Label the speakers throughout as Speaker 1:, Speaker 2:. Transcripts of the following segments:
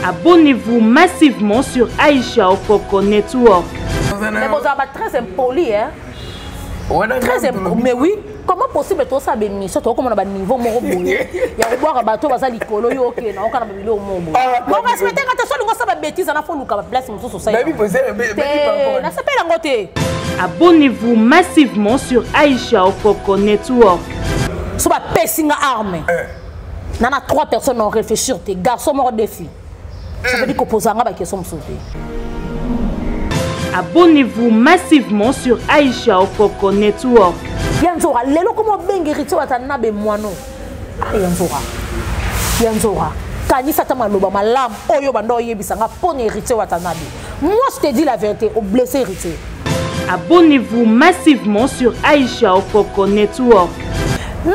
Speaker 1: Abonnez-vous massivement sur Aïcha Okoko Network.
Speaker 2: Mais vous avez très impoli, hein? Très impoli. Mais oui, comment possible tout ça bénéfice? Toi comme on a un niveau mon robot. Il y a boire un bateau vas aller colo yo OK, non, on a un milieu au monde. Bon, respectez quand tu sois ça bêtise, on a faut nous place mon société. Mais oui, posez na s'appelle en côté.
Speaker 1: Abonnez-vous massivement sur Aïcha Okoko Network.
Speaker 2: So ba pessinga arme. Nana 3 personnes ont réfléchi sur tes garçons morts défi. Ça veut dire qu'opposant à question sauver.
Speaker 1: Abonnez-vous massivement sur Aïcha Okoko Network.
Speaker 2: Yanzora, lelo como bengerito watana be mwano. Yanzora. Yanzora. Kani satama loba malam oyo bando yebisanga pone hérité watana be. Moi je te dis la vérité, au blessé hérité.
Speaker 1: Abonnez-vous massivement sur Aïcha Okoko Network.
Speaker 2: Même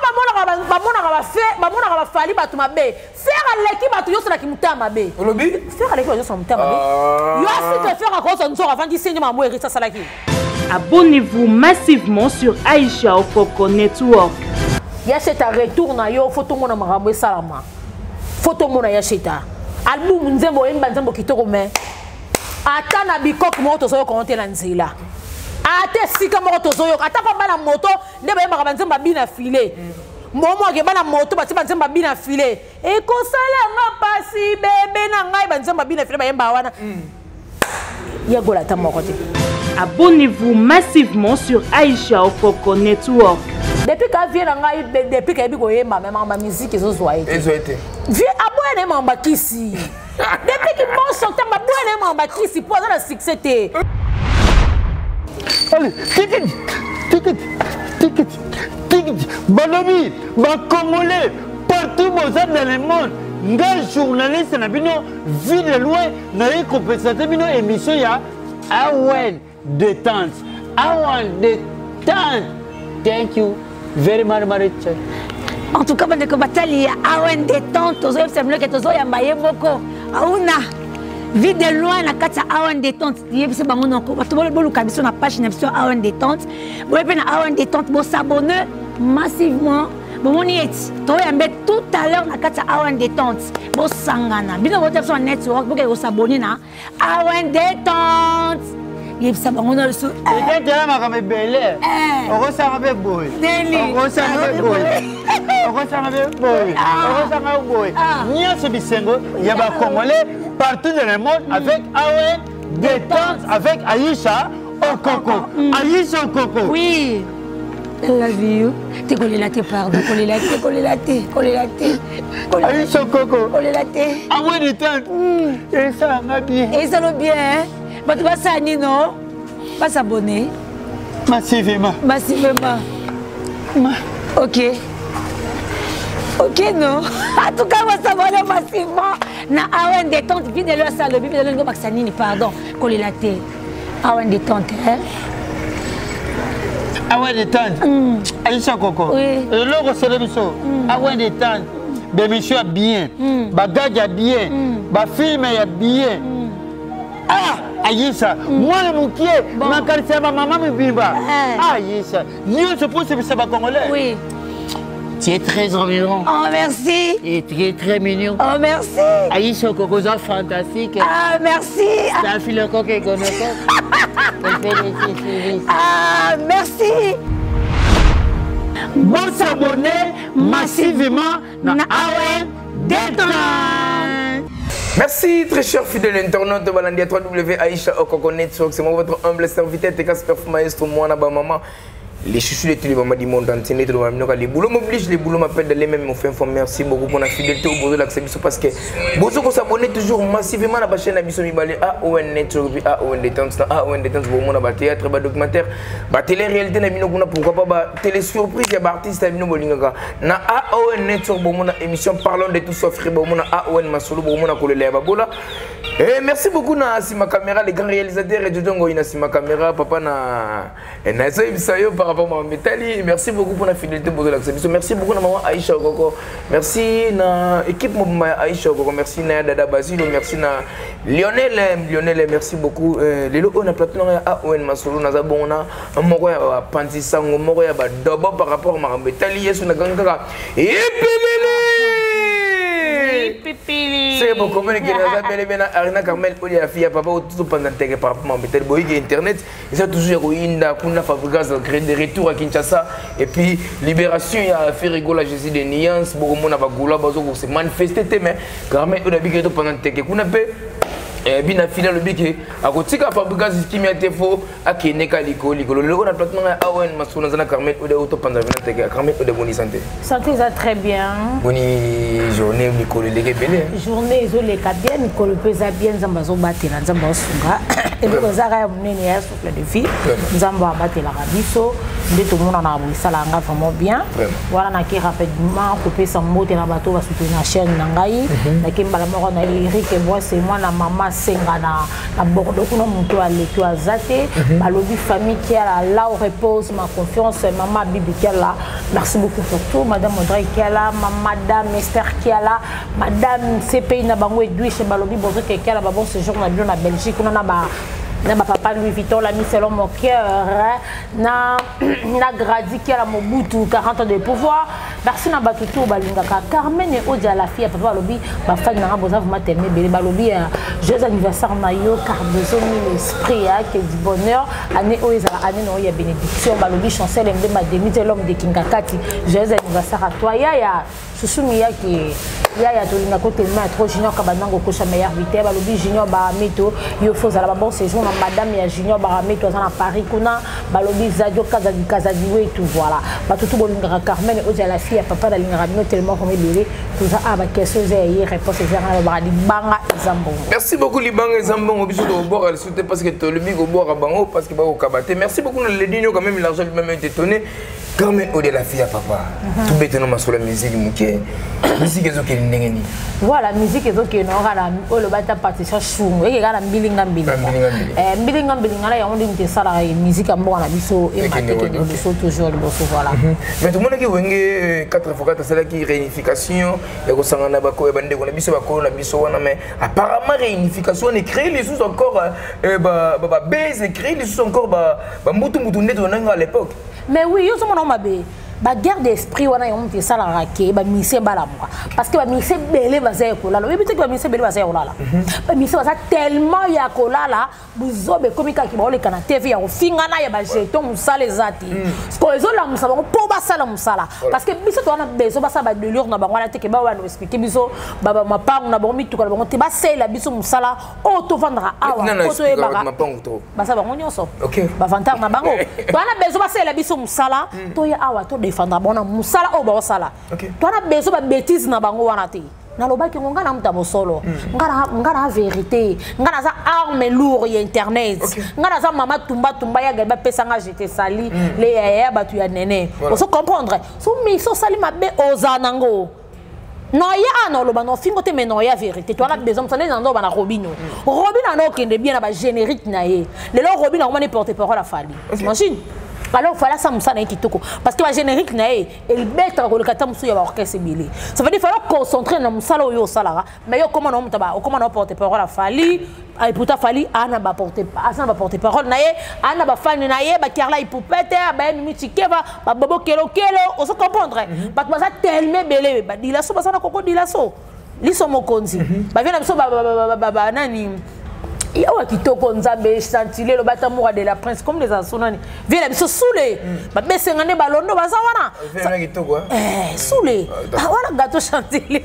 Speaker 2: bamona ba fali batu mabe. Faire aleki batu yo sala kimuta mabe. Olobi? Faire aleki yo sala kimuta mabe. Yo asi te faire à cause nzora avant d'essayer ma mo hérité salaki.
Speaker 1: Abonnez-vous massivement sur Aïcha Okoko Network.
Speaker 2: Yacheta retourne yo photo mona marambo salama. Photo mona yacheta. Album nzembo emba nzembo kitoko me. Ata na bikok moto so yo commenter la nzela. Ate sika moto so yo ata pa bana moto nde ba yemba nzemba bina filet. Momo ke bana moto ba tiba nzemba bina filet. E ko sala nga pasi bebe na ngai ba nzemba bina filet ba yemba wana. Ya gola ta moko te.
Speaker 1: Abonnez-vous massivement sur Aïcha Okoko Network.
Speaker 2: Depuis qu'elle vient depuis qu'elle vient ma musique ils ont joué. Viens abonner ma kisi. Depuis qu'il mange son temps abonner ma kisi pour avoir le succès.
Speaker 3: Allez, ticket. Balobi, ba Congolais partout dans le monde. Nga journaliste na bino vie de loin na compensation bino émission ya Awen détente. Thank you very much.
Speaker 4: En tout cas, on a batali Awen détente. Tozo semble que tozo ya maye moko. Auna vie de loin na kata Awen détente. Yebise bango noko. Bato bolo kabiso na page na biso Awen détente. Bo pe na Awen détente bo s'abonner massivement. Bon on y est. To yambe tout à l'heure na kata Awen détente. Bo sangana. Bino voter sur network bo ke s'abonner na Awen détente. Il y a un peu de temps. Il y a un peu
Speaker 3: il y a des Congolais partout dans le monde avec Awen détente avec Aïcha Okoko. Aïcha Okoko.
Speaker 4: Oui. I love you. T'es collé la tête, pardon. Collé la tête.
Speaker 3: Aïcha Okoko.
Speaker 4: Collé la tête.
Speaker 3: Awen détente. Et ça va bien.
Speaker 4: Et ça va bien, hein? Mais tu vas s'abonner, non? Pas s'abonner.
Speaker 3: Massivement.
Speaker 4: Ok, non? En tout cas, on va s'abonner massivement. Na Awen détente, vie de leur salle, vie de leur Maxanini, pardon. Coller la tête. Awen détente, hein?
Speaker 3: Awen détente. Aïcha Okoko.
Speaker 4: Oui.
Speaker 3: Et l'autre, c'est le miso. Awen détente. Des missions bien. Bagage bien. Ba film bien. Ah, Aïcha, moi le moukier, ma quartier, ma maman me bimba. Aïcha, nous se pousse sur ce Congolais.
Speaker 4: Oui.
Speaker 3: Tu es très environ.
Speaker 4: Oh, merci.
Speaker 3: Et tu es très mignon.
Speaker 4: Oh, merci.
Speaker 3: Aïcha Okoko, fantastique.
Speaker 4: Ah, merci.
Speaker 3: C'est un fil coq et gonoko.
Speaker 4: Ah, merci.
Speaker 3: Bon s'abonner massivement dans Awen détente.
Speaker 5: Merci très cher fidèle internaute de Balandia 3W Aïcha Okoko Network. C'est moi votre humble serviteur Tekasper Maestro Moana Bamama. Les chouchous de tous les mamans du monde entier, les boulots m'obligent, les boulots m'appellent de les mêmes. Merci beaucoup pour la fidélité au bout de l'accès parce que beaucoup s'abonnent toujours massivement à la chaîne Abisso Mibale Awen Network, Awen Détente, Awen Détente pour mon théâtre, documentaire, télé-réalité, pourquoi pas télé surprise, il y a artiste Abino Bolinga. Na Awen Network pour mon émission parlons de tout sauf pour mon Awen Masolo pour mon Akolele Babola. Et merci beaucoup na ma caméra les grands réalisateurs et Jojongo ina ma caméra papa na Nazo Ibisayo par rapport à Metali. Merci beaucoup pour la fidélité pour l'accès. Merci beaucoup na maman Aïcha Okoko. Merci na équipe Mobima Aïcha Okoko. Merci na Dada Basile. Merci na Lionel. Merci beaucoup. Lelo on a plateau na Awen Masolo na zabona moko ya Panti Sango moko ya ba dobo par rapport à Metali yesu na gangaka. Et
Speaker 1: pipili.
Speaker 5: C'est bon, comment est-ce que vous avez Arina Carmel, ou la fille à papa, ou tout pendant que par rapport à peut-être Internet, et ça toujours Inda, Kuna Fabrikas, créer des retours à Kinshasa, et puis Libération, il y a fait rigoler Jésus des nuances, beaucoup de monde a Bagoula, Bazo, c'est manifesté, mais Carmel, ou la big pendant que Kuna peut. Et bien, final, le bic, à côté de Fabrikas, ce qui m'a été faux, à qui n'est qu'à l'école, on a platement à Awen, Massouna, Carmel, ou de auto pendant que Carmel, ou de bonne santé.
Speaker 2: Santé, ça très bien.
Speaker 5: Bonne journée, Nicole, les gars,
Speaker 2: journée, les bien, Nicole, pesa bien, Zambazo, Batela, Zambasunga, et puis, vous avez un souffle de vie, Zamba, Batela, Rabiso, de tout le monde en a voulu ça, vraiment bien. Voilà, on a qui rapidement coupé son mot, et la bateau va soutenir la chaîne Nangaï, la Kimbalamor, on a Eric et moi, c'est moi, la maman. Senga na Bordeaux kuna muto aleto azate balobi famille qui a là où repose ma confiance maman Bibi qui a là merci beaucoup pour tout madame Audrey qui a là madame Esther qui a là madame CPI na bango edui chez balobi bozo qui a là bon séjour na bien na Belgique on a na papa Louis Vuitton la mis selon mon cœur na gradi qui a la Mobutu 40 ans de pouvoir merci na batutu balinga ka Carmen et Odia la fille papa lobi ba fan na boza vraiment tellement belle balobi joyeux anniversaire na yo car besoin l'esprit que du bonheur année oza année no ya bénédiction balobi chancel mbe ma demi de l'homme de Kingakati joyeux anniversaire à toi ya Susumi ya ki ya tolinga ko tellement trop junior kabanango ko cha meilleur vite balobi junior ba meto yo foza la bon séjour madame ya junior baramé toi à Paris kuna balobi zadio kazadi we tout voilà batutu bolinga Carmen et Odia la fille à papa dalinga rabino tellement comme belé tout ça ba question zé réponse zé ba banga zambongo. Merci beaucoup Libanga Zambongo biso do bord elle souhaite parce que le bigo bord bango parce que ba ko kabaté merci beaucoup le dinyo quand même l'argent lui même été donné Carmen Odia la fille à papa tout bêtement ma sur la musique muké musique ezoki ndengeni voilà musique ezoki no kala o le bata partition chungu et kala mbilinga mbilinga la ya on dit ça la musique ambo na biso et mateke de biso toujours le bosso voilà mais tout le monde qui wenge 4x4 c'est là qui réunification et ko sangana ba ko e bande ko na biso ba ko na biso wana mais apparemment réunification on écrit les sous encore ba base écrit les sous encore ba mutu net on à l'époque mais oui yo sommes ma bé ba guerre d'esprit wana yo mti sala rake ba mise bala moi parce que ba mise belé ba za ko lala bi te ba mise belé ba za ko lala ba mise ba za tellement ya ko lala buzobe komika ki ba ole kana TV ya finga na ya ba jeton musala ezati ko ezola musala po ba sala musala parce que biso to na bezo ba sa ba delure na bango na te ke ba wa no expliquer biso ba mapango na bango mitu ko bango te ba sela biso musala o to vandra awa ko to e ba sa bango nyonso ba vantar na bango to na bezo ba sela biso musala to ya awa to fanda bona musala o ba sala to na bezo ba bêtise na bango wana te na lobaki ngonga na mtabo solo ngara vérité ngara za arme lourd ya internet ngara za mama tumba ya gaba pesa nga j'étais sali les ya batu ya nene on se comprendre so mi so sali mabe ozanango non ya no loba no fingo te mais non ya vérité to na besoin ça les ando ba na Robino no kende bien na ba générique na ye le lo Robino on porte parole à Fali imagine. Alors voilà ça musa na kitoko parce que la générique na e el betra ko le kata musu ya ba orchestre bilé ça veut dire falloir concentrer na musala yo salara mais yo comment on taba comment on porter parole à Fali et pourtant Fali ana ba porter parole na e ana ba fani na e ba Carla ipopete ba mi tikeva ba bobo kelo on se comprendre ba ça tellement belé ba dilaso ba sana koko dilaso liso mokonzi ba vient na biso ba nani il y a kitoko nzambe chantilé le batamour de la prince comme les asonani vient la soulé ba besengane balondo bazawana vient kitoko soulé ah voilà gâteau chantilé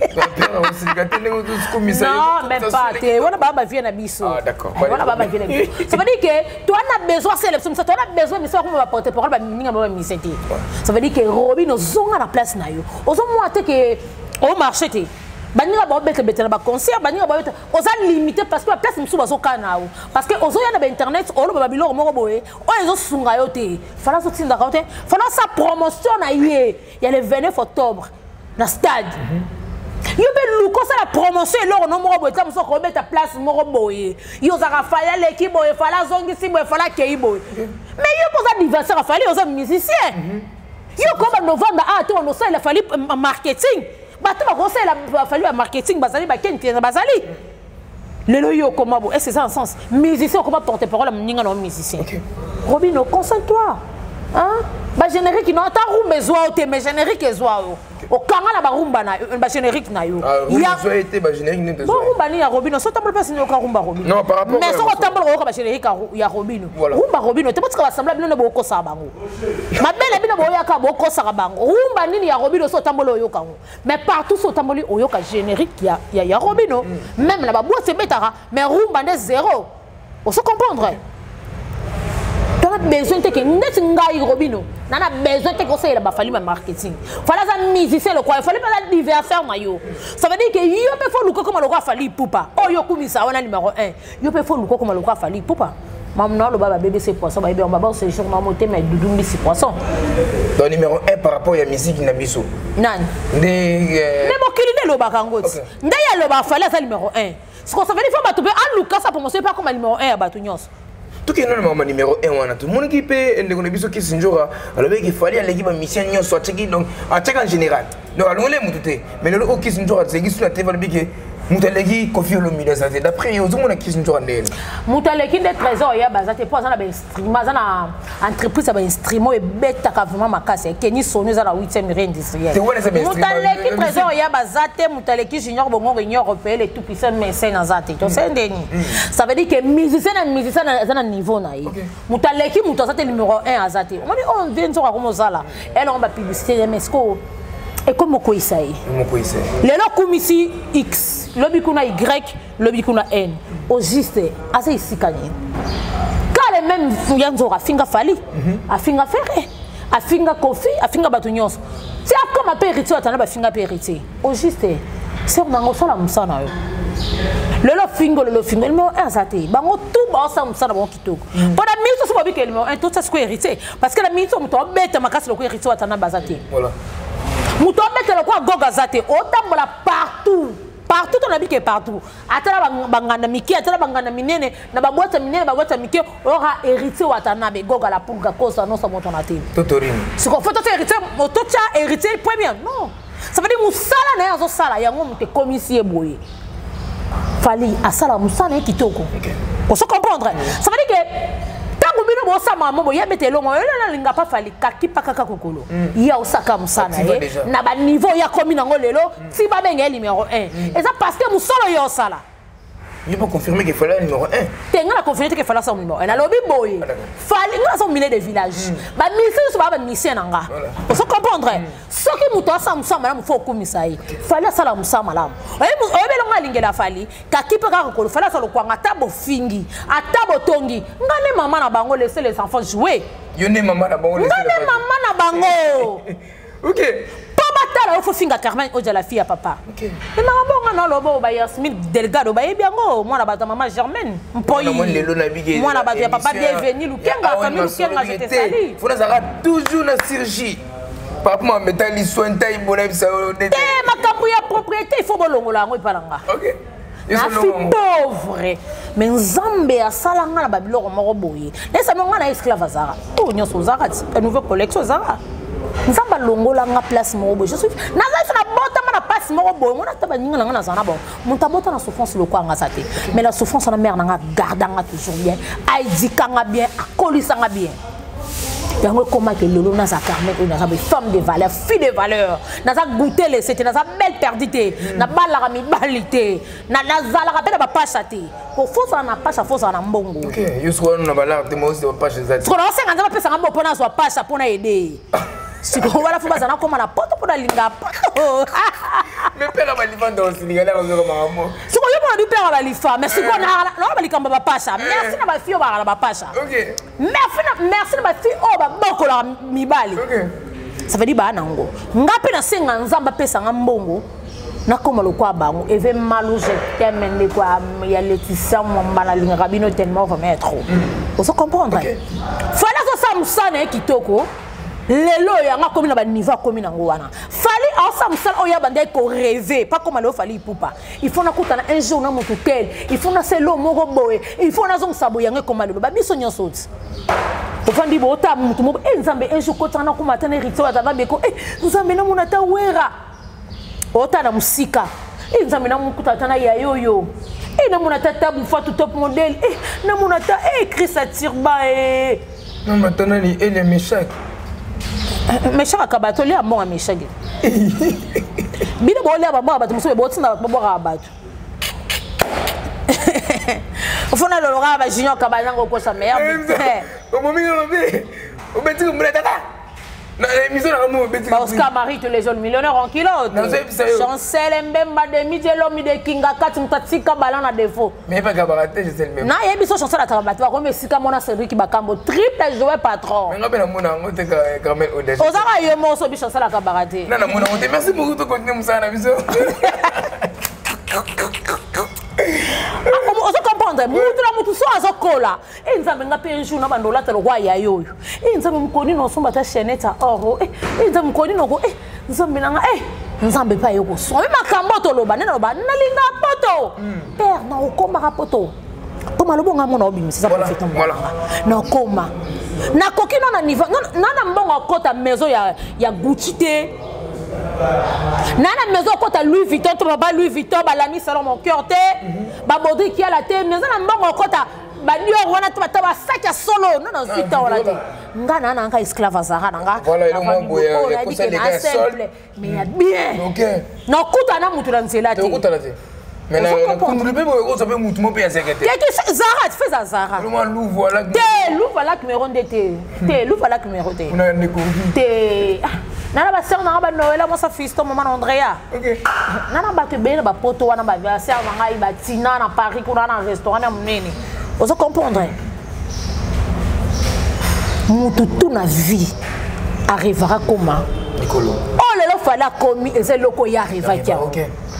Speaker 2: non même pas te voilà baba vient na biso ah d'accord voilà baba vient na biso ça veut dire que toi on a besoin c'est ça toi on a besoin mais ça comment va porter parole ba minga ba misete ça veut dire que Robino zonga na place na yo ozo moi te que au marché te baniga ba bete na ba concert baniga ba oza limité parce que la place musu bazo kana parce que ozo ya na internet olo ba biloko moko boye o ezo sunga yo te fala so tinda ka te fala sa promotion na ye ya le 29 octobre na stade yo be luko sa la promotion eloko no moko boye ta muso ko beta place moko boye yo za ka fala l'équipe boye fala zongi si boye fala kei boye mais yo poza anniversaire fala yo za musicien yo ko ba novembre ah to no sa il a fallu marketing bato ba conseil la fallu marketing bazali ba kenti bazali lelo yo comment bon est-ce que ça un sens musicien comment porter parole à ninga no musicien Robino concentre-toi hein ba générique non ta rumba ezwa te mais générique ezwa yo okanga na ba rumba na ba générique na yo
Speaker 5: ya so été ba générique ne
Speaker 2: ba rumba ni ya Robino so tambola pas ni ka rumba Robino
Speaker 5: non par rapport
Speaker 2: mais so tambola ko ba générique ya Robino rumba Robino te potsika ba sembla bino ne boko sa bango mabele bino boya ka boko sa bango rumba nini ya Robino so tambola oyo kango mais partout so tamboli oyo ka générique ya Robino même na ba boîte betara mais rumba ne zéro on se comprendre. On a besoin de que ngai Robino, on a besoin de conseiller la bafali ma marketing. Fallait ça musicien le quoi, il fallait pas la diverser maillot. Ça veut dire que yo peut faut luko comme le quoi fali poupa. Oh yo kumisa on a numéro 1. Yo peut faut luko comme le quoi fali poupa. Maman le baba bébé c'est poisson, bébé on va voir c'est jour mamoté mais doudou c'est poisson.
Speaker 5: Donc numéro 1 par rapport à la musique na biso.
Speaker 2: Nan.
Speaker 5: Ne
Speaker 2: mo kiline lo bakangoti. Ndaya lo ba fallait ça numéro 1. Ce qu'on ça veut dire faut batouper en Lucas ça promotion pas comme numéro 1 à Batounyos.
Speaker 5: Tout qui est normalement numéro 1 wana tout le monde qui peut ne biso qui sinjora alors qu'il fallait aller l'équipe mission nyo soit checker donc en check en général donc allons les mututé mais le qui sinjora c'est qui sur la table bique mutaleki Kofi Olomide ça c'est d'après yo tout monde qui sinjora ndele
Speaker 2: mutaleki de trésor ya bazate pour ça na ben streamer ça na entreprise ba streamer et beta ka vraiment makase Kenny Sonu za la 8e rang industriel mutaleki trésor ya bazate mutaleki junior bongo réunion européenne et tout puissant mais c'est na zate to c'est ndeni ça veut dire que musicien na niveau na yi mutaleki mutazate numéro 1 azate on dit on vient sur comme ça elle on va publicité mais sko et comme quoi ça y les là comme ici X lobby kuna Y lobby kuna N au juste assez ici kanye car les mêmes yanzo afinga fali afinga ferré afinga Kofi afinga Batounyos c'est comme un héritier atana ba finga héritier au juste c'est on a ça la musana yo le fingo numéro 1 azate bango tout ba ça musana bon kitoko pendant minute so babi que numéro 1 tout ça c'est héritier parce que la minute on to bête makasi le héritier atana bazate voilà muto bête le quoi goga zate otambola partout partout on habite partout atala bangana miki atala bangana minene na babwata minene babwata miki aura hérité watana be goga la pour cause non ça monte na télé totorine ce qu'on faut tout hérité moto tia hérité premier non ça veut dire musala na yazo sala yango mute commissaire boye fali asala musala kitoko on se comprendre ça veut dire que bino bo sama mo ya betelo mo la linga pa fali kakipa kaka kokolo ya osaka musana na ba niveau ya komi nango lelo si ba benga numéro 1 et ça parce que musolo yo sala
Speaker 5: il peut confirmer qu'il fallait numéro 1
Speaker 2: tenga la confirmer qu'il fallait ça numéro 1 na lobi boye fali nga so milieu de village ba mission so ba mission nanga on se comprendre ce qui muto sa musama na mu fo komisa yi fali sala musama la oyebelonga lingela fali kakipa kaka kokolo fali sala kwa ngata fingi atabo tongi ngane mama na bango laisser les enfants jouer
Speaker 5: yone mama na bango laisser
Speaker 2: ngane mama na bango
Speaker 5: OK
Speaker 2: batala faut finga Carmen o de la fille à papa OK mais maman bonga na lobo ba Yasmine Delgado ba yebiango moi na bata maman Germaine mpoi moi na bata papa bienvenue lukenga famille lukenga j'étais sali
Speaker 5: faut na toujours na surgie papa ma metali soin taille bonne ça
Speaker 2: makambo ya propriété il faut bolongola ngo ipalanga
Speaker 5: OK
Speaker 2: na fi pauvre mais nzambe asala nga na babiloko moko boye nesa nga na esclave azara o nyoso zara la nouvelle collection zara nzamba longola nga place moko je suis naza na bota na passe moko boye mona taba ninga nga na zana bon mon tabota na souffrance le quoi nga sate mais la souffrance na mère nga gardanga toujours bien aidikanga bien akolisanga bien yango comment que lolo na za Carmen na za femme de valeur fille de valeur na za goûter les c'était na za belle perdité na bala mi balité na za la rappel ba pasha te ko fosa na pasha fosa na mbongo
Speaker 5: OK yusko na bala te mo se pasha za
Speaker 2: ko na senga za pesa ngamo pona so pasha pona aider siko wala fuba za na koma na poto pona linga
Speaker 5: mais père ba livanda au Sénégal on zo mamo
Speaker 2: siko yo mona du père ba lifa mais siko na ba likamba ba pasha merci na ba fio ba ba pasha
Speaker 5: OK
Speaker 2: merci na ba fio ba bokola mibali ça veut dire ba nango ngapi na senga nzamba pesa ngambongo na koma lo kwa bango eve malu je t'aime quoi ya Laetitia mbala linga kabino tellement va mettre on se comprendre fala so samsane kitoko lelo yanga komi na ba niveau komi na ngwana fali ensemble oya bande ko rêver pas comme le fali poupa il faut na kutana un jour na mutu tel il faut na selo moko boye il faut na zong sabo yanga comme le ba biso nyosoti ofandi bo ta mutu mo nzambe un jour kotana ko matana rito atana beko nzambe na munata wera ota na musika nzambe na mukuta tana ya yoyo na munata tabu fatu top model na munata Christ Atirba
Speaker 5: non maintenant il est méchant
Speaker 2: méchant akabato lia bon méchant bino bo lia ba ba muso bo tina ba bo akabato ofona lo lora ba junior kabana ngoko sa meilleur
Speaker 5: au moment où on met tout le tata na émission na mo beti
Speaker 2: Oscar Marie tous les jeunes millionnaires en kilote chancel mbemba de mitelo mi de kinga kati mtatika balana défaut
Speaker 5: mais pas cabareté je sais même
Speaker 2: na yebiso chancel atabatu ba comme sika mona Cédric Bakambo triple joueur patron
Speaker 5: mais ngapela mona ngote Carmel Odège
Speaker 2: ozaka yemo so bi chancel akabarate
Speaker 5: na mona ngote merci beaucoup de continuer musana biso
Speaker 2: ozo comprendre mutu na mutu so azokola nzambe ngape nju na bandola telo kwa ya yoyo nzambe mkoni no somba ta cheneta oro nzambe mkoni no ko nzambe nanga nzambe pa yoko so me makambo to loba nena loba nalinga poto père na okoma poto koma lobo nga mona obimisa za profeta
Speaker 5: voilà
Speaker 2: na koma na kokino na niveau na mbongo kota maison ya Gucci te nana maison kota Louis Vuitton to ba Louis Vuitton ba lami salon mon cœur te ba bodi ki ala te maison na mbongo kota ba Dior wana to ba sac solo non suite wala te ngana na nka esclave azara nga
Speaker 5: voilà le mo boya ko ça les gars simple
Speaker 2: mais ya bien
Speaker 5: OK
Speaker 2: na kuta na mutu na nzela te
Speaker 5: kuta na te mais na kundu be boyo ça be mutu mo pe ya secrétaire
Speaker 2: qu'est-ce Zara fais ça Zara
Speaker 5: le mo lou voilà
Speaker 2: la numéro de te louve la numéro de
Speaker 5: on a ne ko
Speaker 2: te nana ba sœur na ba Noël mo sa fils to maman Andrea
Speaker 5: OK
Speaker 2: nana ba te be na ba poto wana ba sœur na ngai ba tina na Paris kuna na restaurant na munene ozo comprendre mutu tout na vie arrivera comment
Speaker 5: Nicolo
Speaker 2: oh le fala komi et c'est loko ya arriva kia
Speaker 5: OK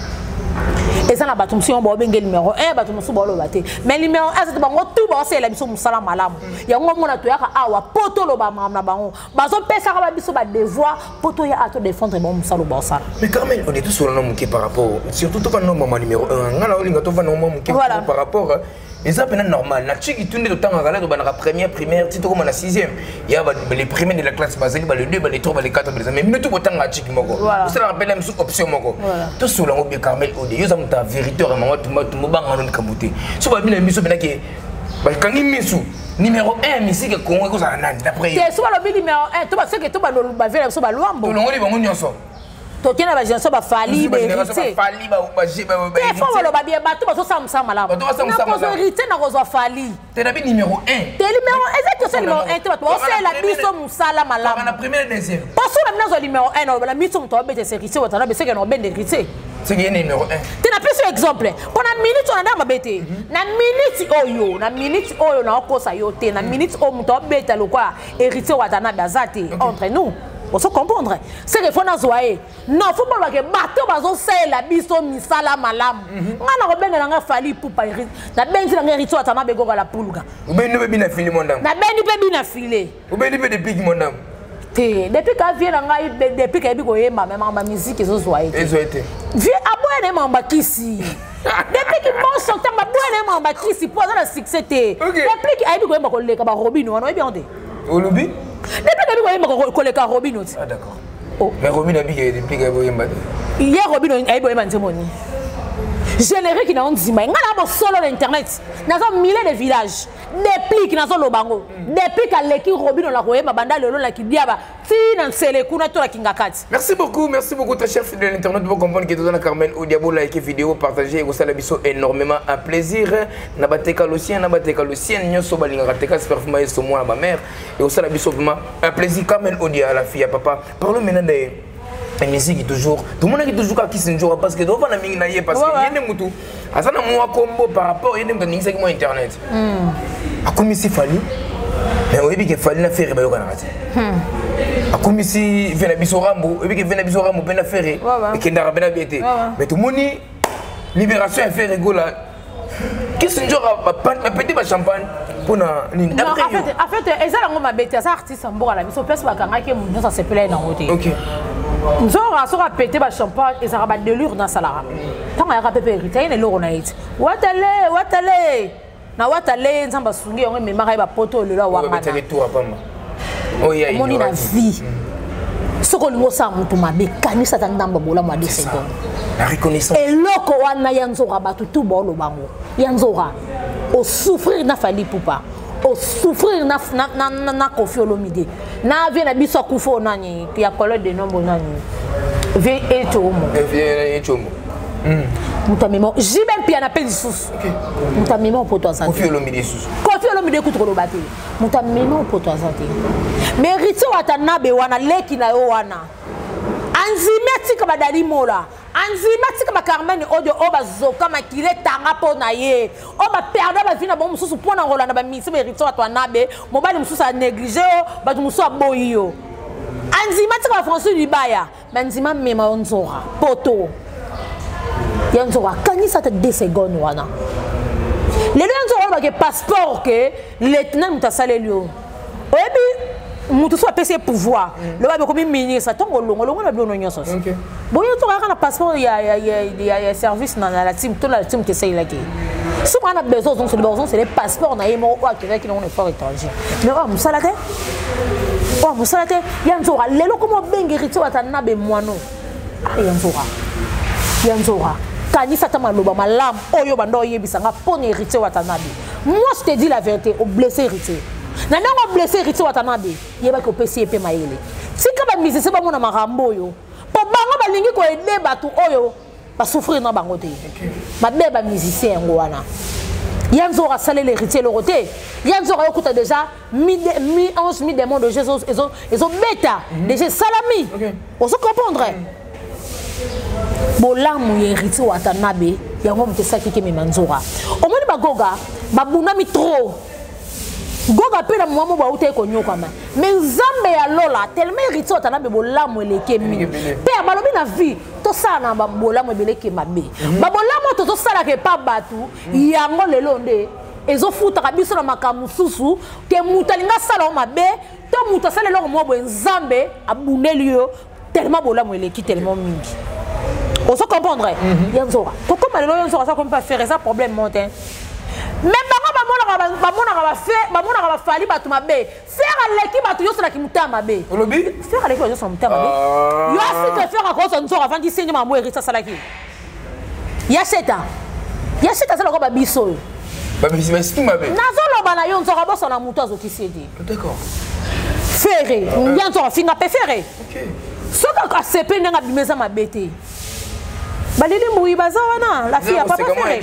Speaker 2: et ça na batum si on ba benga numéro 1 batum so ba lo baté mais numéro 1 c'est bango tout ba c'est la biso musala malamu ya ngo mona to ya ka awa poto lo ba mamna bango bazo pesa ka ba biso ba devoir poto ya ato défendre bon musalo ba sala
Speaker 5: mais Carmel on est tous sur le nom qui par rapport surtout to va nombre numéro 1 ngala olinga to va nombre qui par rapport et ça c'est normal na tchiki tourner le temps à la ba na première primaire ti to comme na 6e il y a les premiers de la classe basée ba le 2 ba les 3 ba les 4 mais même tout autant na tchiki moko ça rappelle même sous option moko to sur le bien Carmel au yo ça ta vérité vraiment tout mo banga non kabuté so ba bina miso bina ke ba kangi miso numéro 1 musique Congo ko ça nan d'après
Speaker 2: te so ba lo numéro 1 to ba se que to ba lo ba vela so ba luambo
Speaker 5: to ngoli bango nyonso
Speaker 2: to kena ba janso ba fali be hérité
Speaker 5: fali ba
Speaker 2: te fo lo ba bien ba to ba so samsa malamu
Speaker 5: to ba samsa malamu
Speaker 2: ko hérité na ko zo fali
Speaker 5: te na bi numéro 1
Speaker 2: te numéro exactement c'est numéro 1 te ba to c'est la biso musala malamu
Speaker 5: na première deuxième
Speaker 2: pas sur la maison numéro 1 no ba la miso to ba be te hérité wa tana be se que no ben hérité
Speaker 5: c'est qui est numéro 1
Speaker 2: tu n'as plus exemple pendant minute on a dans ma bête na minute oyo na okosa yo te na minute o muto beta lo kwa hérité wa tana bazate entre nous on se comprendre c'est que faut na zoaé non faut pas que bateau bazo c'est la biso misala malam ngana ko benga nga fali pupa na benzi na hérité wa tana be goga la puluga
Speaker 5: ubeni be bina fili mondam
Speaker 2: na beni be bina file
Speaker 5: ubeni be de big mondam
Speaker 2: depuis que vient ngai depuis que biko yema même ma musique zo zoaé
Speaker 5: ezo été
Speaker 2: vie abone mamba kisi depuis que bon chanteur ma bonne mamba kisi pour la succès te depuis que aibi ko yema ko leka ba Robino wana bien de
Speaker 5: olubi
Speaker 2: depuis que biko yema ko leka Robino
Speaker 5: ah d'accord oh mais Robino bi depuis que yema
Speaker 2: hier Robino aibi yema ntemoni générique na ondima ngala ba solo l'internet nazo milliers de villages depuis que nazo lobango depuis que leki Robino la koyema banda lelo la kidiaba tina nsele kuna to la kingakati.
Speaker 5: Merci beaucoup très cher fidèle de l'internet. Vous comprenez que tout dans Carmel Odiabo like vidéo partager et vous ça biso énormément un plaisir na bateka le sien nyoso balinga teka performance so moi ma mère et vous ça biso vraiment un plaisir Carmel Odia la fille à papa. Parlons maintenant de la musique toujours tout le monde qui toujours qui se joue parce que do va na mingi na ye parce que yene mutu asana moi combo par rapport yene mutu ningi mo internet akomi si fali mais on dit que fali na faire ba yo kana kati akomi si vena biso rambo et puis que vena biso rambo ben faire et que ndara ben biete mais tout moni libération a fait rigola qui se joue ba petit ba champagne pour na ni d'après
Speaker 2: en fait ezala ngoma bete ça artiste mboka la biso place ba kanga ke mu ça se plaît na hotel
Speaker 5: OK
Speaker 2: nzora sora pété ba champagne et ça va délure dans salara tant ya pepe hérité ne loro na it watale na watale nzamba sungi yango me maka ba poto le la wanga
Speaker 5: na tout apamba oh yeah
Speaker 2: moni na vie soko lingo sa mutu mabe kanisa tandamba bola mwa 10 secondes
Speaker 5: la reconnaissance
Speaker 2: et loko wana yanzora ba tout bolo bango yanzora au souffrir na fali poupa au souffrir na Kofi Olomide na vient na biso kufo nani ya colonne de nombre nani vient
Speaker 5: Echomo
Speaker 2: mutamemo jibem pia na peli sous mutamemo poto santé
Speaker 5: Kofi Olomide sous
Speaker 2: Kofi Olomide kutro lobate mutamemo poto santé mérite watanabe wana leki na yo wana anzimetika badali mola anzimetika ba Carmen odio oba zoka makile tanga pona ye oba perdre ba vie na bon mususu pona rolanda ba mise mérite watanabe mobali mususu a négliger ba mususu a boyo anzimetika ba François Libaya banzima mema onzora poto yanzora kanisa ta 2 secondes wana lelo yanzora ba ke passeport ke lieutenant mutasalelio oyebi mutu so apesi pouvoir le ba comme ministre tongo longo na bilo nyonso boyo to ka na passeport ya service na la team to la team que c'est là qui si on a besoin c'est les passeports na yemo wa qui na on est fort étranger mais oh musalate yanzora lelo comme bengerito atana be mwano yanzora kanisa ta maloba malam oyo bando yebisanga pone héritier watanabe moi je te dis la vérité au blessé héritier na ndongo blessé héritier watanabe yeba ko pesi epe mayele sika ba misese ba mona marambo yo po bango balingi ko aider batu oyo ba souffrir na bango te ba beba musicien ngo wana yanzora salé l'héritier le roté yanzora okuta déjà mi ange mi démon de Jésus ils ont bêta déjà salami on se comprendre bolamu héritier watanabe yango mtesaki ke memanzora omoni bagoga babunami trop goga pe na mwamo ba uta ko nyoka ma mais nzambe ya lola tellement héritier watanabe bolamu eleke mi pe balobi na vie to sana ba bolamu ebeleke mabe ba bolamu to sala ke pa batu yango lelo nde ezo futa kabiso na makamu susu ke mutalinga sala mabe to mutasala lo mo bo nzambe abuneli yo tellement bolamu eleki tellement mingi. On se comprendrait. Yanzora. Pourquoi malheureusement Yanzora ça comme pas faire ça problème monter. Même ba fali batu mabe. Faire l'équipe batu yo sala ki mutama be.
Speaker 5: Olobi?
Speaker 2: Faire l'équipe yo sala mutama be. Yo asi te faire encore son Yanzora avant d'essayer ma mo hérita sala ki. Yacheta sala ko ba biso.
Speaker 5: Ba biso ba stima be.
Speaker 2: Nazolo bana yo Yanzora boso na muto azo kisedi.
Speaker 5: D'accord.
Speaker 2: Ferré, Yanzora finga pe ferré.
Speaker 5: OK.
Speaker 2: Soka ka sepe nga bimeza mabete. Balili mouyi bazawana la fille a pas fait.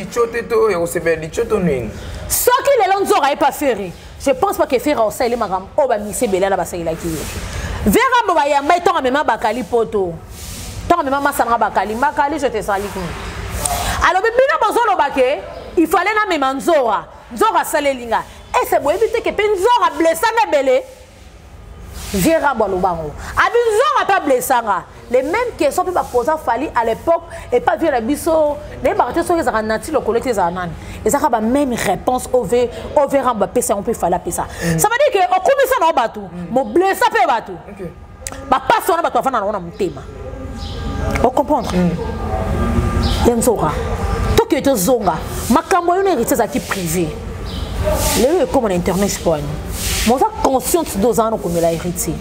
Speaker 2: Ce qui les longs n'auraient pas fait. Je pense pas que faire au sel magam o ba mise bela la basai la ki. Vera ba ya mai tonga mema bakali poto. Tonga mema masanga bakali je te sali ki. Alors bibina bozolo bake il fallait na mema nzora. Nzora salelinga. Et c'est bon éviter que penzora blessanga belé. Vera balobango. Abi nzora pas blessanga. Les mêmes questions que poser Fali à l'époque et pas vu la biso les barrettes sont les anati le collecte les anan et ça a même réponse au verra on peut faire la ça veut dire que au commission na batu mo blessa pe batu ba passe on batu afana na mutema on comprendre yanzora to que to zonga makambo yo na héritier za ki privé les comme on internet sport moi ça conscience deux ans comme la héritier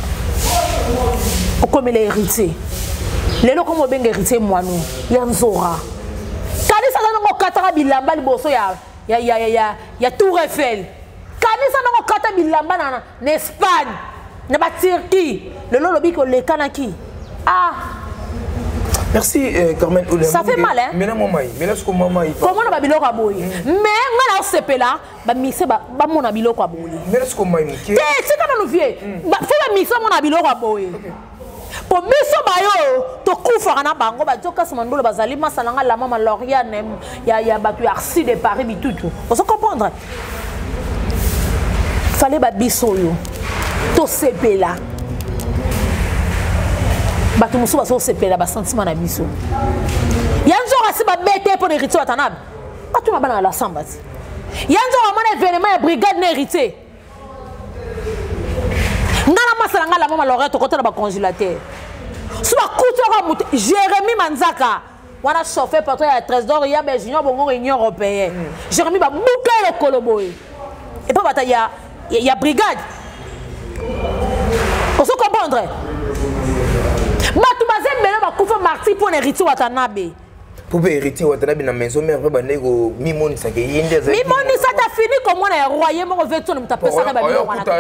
Speaker 2: comme les héritiers les locaux comme ben héritier moi nous yanzora kanisa na katara bilamba liboso ya Tour Eiffel kanisa na kata bilamba na Espagne na ba Turquie le lolobi ko le kanaki
Speaker 5: merci Carmen Oulé.
Speaker 2: Ça fait mal hein
Speaker 5: mais là ce maman il
Speaker 2: comment na biloko aboyi mais ngala sepela ba mise ba mona biloko aboyi
Speaker 5: mais ce que maman qui
Speaker 2: c'est quand nous vieux ba faut ba mise mona biloko aboyi pour biso bayo to kufa na bango ba joka simandolo bazali masalanga la mama Lauriane ya batu arsi de Paris bitutu on se comprendre fallait ba biso yo to sepela batu musu ba so sepela ba sentiment na biso yanzora si ba bete pour héritier watanabe batu na bana la samba yanzora mana événement ya brigade na héritier ngala masalanga la mama Lauriane to côté na ba congélateur soit couture Jérémy Manzaka wana chauffeur patron ya trésor ya be junior bongo réunion européenne Jérémy ba boucler le coloboy et pas bata ya brigade on se comprendre batu bazembele ba kufa martyr pour héritier watanabe
Speaker 5: pour héritier watanabe na maison mère ba nego mimoni sa ke yinde za
Speaker 2: mimoni sa ta fini comme moi na royer mon veto ne m'tapé ça ba bilo wana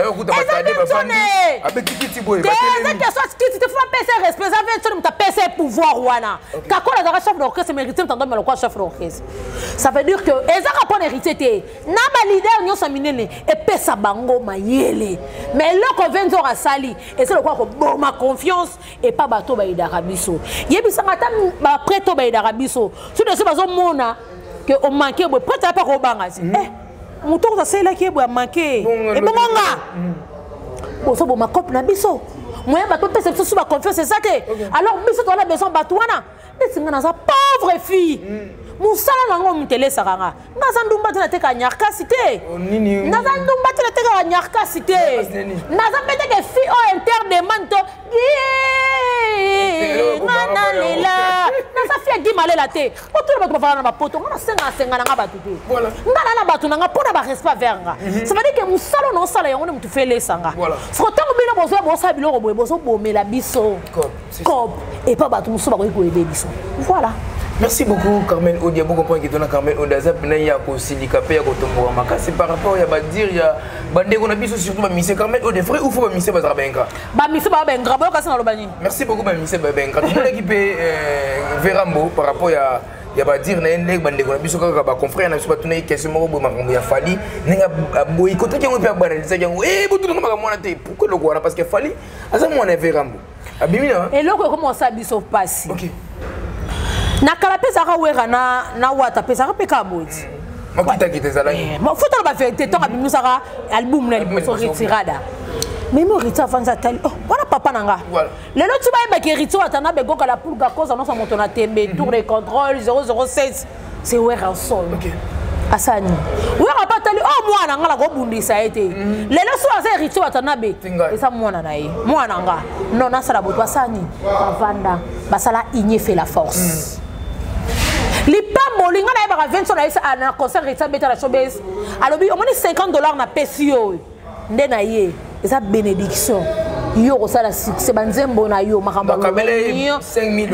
Speaker 2: tu te fais passer respect ça veut dire m'tapé ça pouvoir wana kakola za chef d'orchestre mérité m'tando mais le quoi chef d'orchestre ça veut dire que ezaka pas hérité té na ba leader nyo saminene et pesa bango mayele mais loko venzo ra sali et c'est le quoi ko ma confiance et pas bato ba idarabiso yebisa ngata ba preto ba idarabiso tu ne sais pas mona que on manquait peut-être pas ko banga Mouton ça c'est là qui est manqué. Et bon on so ma cop na biso. Moi bato perception sur ma confiance c'est ça que. Alors biso on a besoin batouana. Et c'est na pauvre fille. Musala nango mutele saranga. Naza ndumba tena teka nyarka cité. Naza ndumba tena teka nyarka cité. Naza pete que fille au interne manto. Ngana lela. Naza fille gi malela te. Oto ba ba na ba poto. Ngana senga na ba tutu. Ngana na batu na pona ba respect verga. Ça veut dire que musala non sala yango mutu fele sanga. Frotant bino bozo bozo biloko boye bozo bomela biso. Cop et pas batu muso ba ko ebe biso. Voilà.
Speaker 5: Merci beaucoup Carmen Odia, beaucoup comprendre que tu as Carmen Odia, il y a aussi des capés à Kotombo Makasi par rapport à dire il y a bandé qu'on a mis surtout Monsieur Carmen Odia, frère ou faut Monsieur Bazabenga. Bah Monsieur Bazabenga, bon casser dans le bani. Merci beaucoup Monsieur Bazabenga. Tout l'équipe Verambo par rapport à il y a dire n'ai bandé qu'on a mis sur le confrère n'a pas tourné question moro il a fallu n'a boycotté qui on peut banaliser ça eh beaucoup de gens m'ont dit pourquoi le quoi parce que fallu à ça moi on est Verambo. Abimina. Et là comment ça biso passe. OK. Na kala pesa ka wera na wata pesa ka peka boti makita kitezala mo foto ba vérité to ka bimusaka album na liboso retirada mais mo rita fanza tali oh wana papa nanga lelo tu ba ke rito atana be goka la pour ga cause non sa moto na tembe tour de contrôle 007 c'est wera sol asani wera patali oh mwana ngala go bundisa ete lelo so ase rito atana be esa mwana na ye mwana nga non na sala boto asani bavanda basala ignefe la force Lipambo, linga na yeba 20 na na concert rita beta la showbiz. Alobi au moins $50 na pesio. Nde na ye, eza bénédiction. Yo ko sala succès banzembo na yo makamba. $5,000. $50.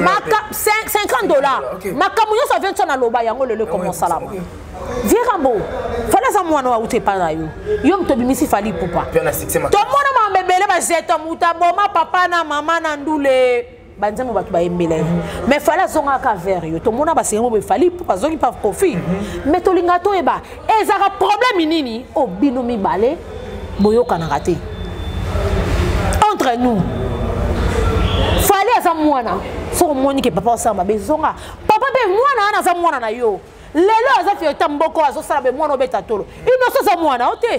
Speaker 5: Makamu yo sa 20 na loba yango lelo comme salama. Verambo, fala za mwana wa utepa na yo. Yo mtobimisi fali pupa. To mona ma bebele ba zeta muta boma papa na mama na ndule. Banzamo batu ba embele mais fala zonga ka ver yo to mona ba sengo be fali pour bazongi pa profit mais to linga to eba ezaka problème nini o bino mi balé boyo kana raté entre nous fali asa mwana so moni ke papa osamba bezonga papa be mwana ana za mwana na yo lelo aza fi tamboko azo sala be mwana obeta tolo ino so za mwana ote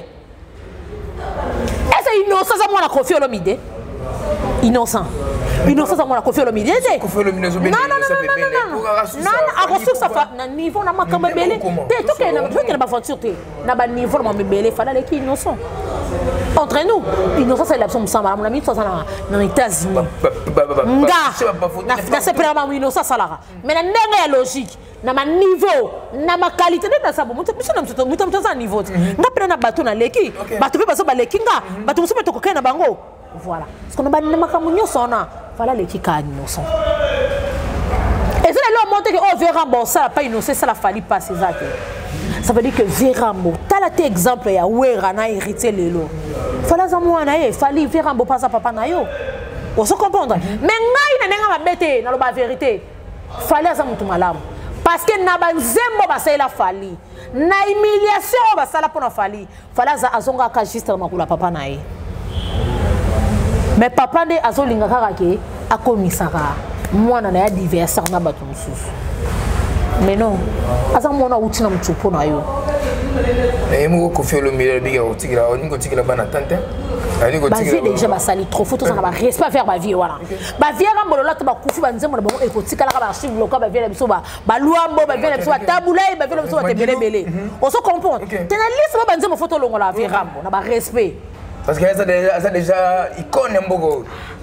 Speaker 5: esa ino so za mwana kofi olomide innocent. Innocent, moi, Kofi Olomide. Kofi Olomide, non, non, à ressource, ça fait niveau na makamba belé. T'es tout que na ba voiture té. Na ba niveau na belé, fallait les innocent. Entre nous, innocent c'est l'absence de samba. Mon ami, ça na États-Unis. Nga, na c'est pas ma innocent ça là. Mais na ndenge logique. Na ma niveau, na ma qualité de ça. Mutu ça niveau. Nga pena na bateau na leki. Bateau pe ba leki nga. Bateau musu pe to kokena bango. Voilà. Parce qu'on a pas de macamunyo sona. Voilà les qui gagnent innocent. Et c'est là où on montre que oh Verambo ça pas innocent ça la fallu pas ces actes. Ça veut dire que Verambo t'as la exemple ya wera na hérité lelo. Fala za mwana ye fali Verambo pas ça papa na yo. On se comprendre. Mais ngai na nga mabete na lo ba vérité. Fali za mutu malamu. Parce que na banzembo ba ça la fali. Na humiliation ba ça la pona fali. Fala za azonga ka juste makula papa na ye. Mais papa ne azolinga kaka ke akomisaka mwana na ya diverser na bato mususu. Mais non, asa mwana uti na mchupo na yo. Et moi Kofi Olomide biga otikila oni kotikila bana tante. Ani kotikila.
Speaker 2: Ba déjà ba sali trop photo ça na ba respect faire ba vie voilà. Ba vie ngambolo la to ba kufi ba nzembo na ba ekotikala ka ba archive loka ba vie na biso ba luambo ba vie na biso ba tabulai ba vie na biso ba tebele. On se comprend. Tena liste ba nzembo photo longo la vie rambo na ba respect.
Speaker 5: Parce que ça déjà icône un beaucoup.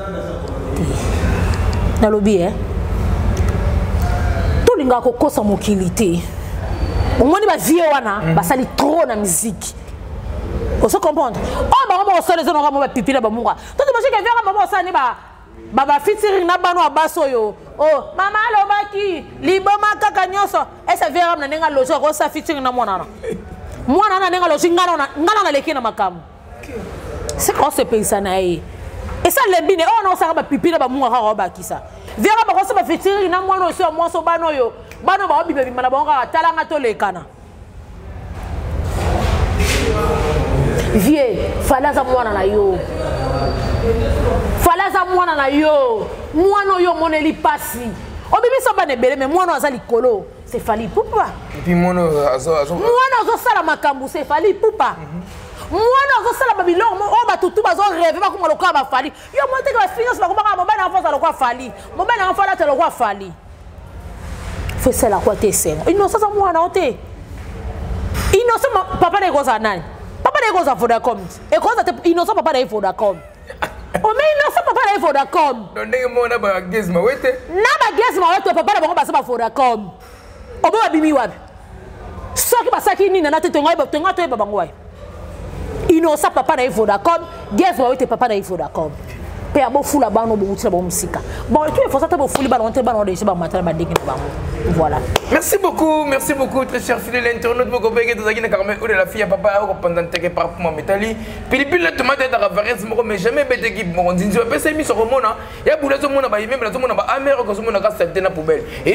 Speaker 2: Dans le bien. Tout le monde a kosa mokilité. Au moins ba vie wana ba sali trop na musique. On se comprend. Oh ba maman ça les gens ba pipi na ba munga. Toi tu penses que vers maman ça ni ba featuring na bano abaso yo. Oh mama lobaki liboma kaka nyoso. Et ça vers na nenga lojo ko ça featuring na mona na. Moi, na leki na makamu. C'est quand ce pays ça na et ça le bine oh non ça va pipi na ba mu ka ba kisa. Vera ba ko se ba fitiri na moi no so moi so bano yo. Bano ba bibe bimana ba ka talanga to lekana. Vie, falaza mwana na yo. Falaza mwana na yo. Mwana yo moneli pasi. Obibi so ba ne bele mais mwana azali kolo. C'est fali poupa.
Speaker 5: Et puis mwana
Speaker 2: azo sala makambu c'est fali poupa. Mwana azo sala babilongo o ba tutu bazo rêver ba ko loka ba fali. Yo monte ka finance ba ko ba mobile na force lokwa fali. Mobile na fala te lokwa fali. Faut ça la quoi te c'est. Innocent mwana ote. Innocent papa de goza nani? Papa de goza Vodacom. Et goza te innocent papa de Vodacom. O mais innocent papa de Vodacom.
Speaker 5: Donc ndenge mona ba gezma wete.
Speaker 2: Na ba gezma wete papa de ba ba Vodacom. O ba bimi wapi? Soki basaki nini na te tonga to ba bango wapi? Innocent papa de Vodacom, gezma wete papa de Vodacom. Pe abo fula bano bo utila bo musika. Bon, tu il faut ça te bo fuli bano te bano de ba matala ba deki na bango. Voilà.
Speaker 5: Merci beaucoup, très cher fidèle internaute. Beaucoup de gens qui ont la fille à papa pendant que par pour métalli. Puis la tomate est à varier, mais jamais bête équipe. On dit, je vais passer sur le monde. Il y a beaucoup de monde à y même la tomate à Amérique, comme on a cassé la poubelle. Et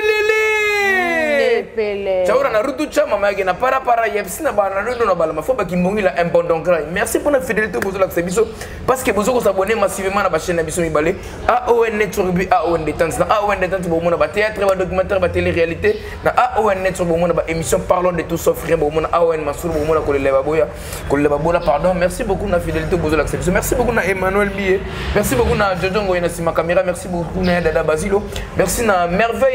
Speaker 5: Pelele! Tu as route de maman qui n'a pas para yepsina bana route na bala mafoba qui mongi la un bon donc. Merci pour la fidélité pour la biso parce que vous vous abonnez massivement à la chaîne biso Mibale. AON Network AON Détente, AON Détente pour mon théâtre, documentaire, télé-réalité, na AON Network pour mon émission parlons de tout sauf rien pour mon AON Massoul pour mon Koleba pardon. Merci beaucoup la fidélité pour la biso. Merci beaucoup na Emmanuel Billet. Merci beaucoup na Jojo Ngoyena Sima Caméra. Merci beaucoup na Dada Basilo. Merci na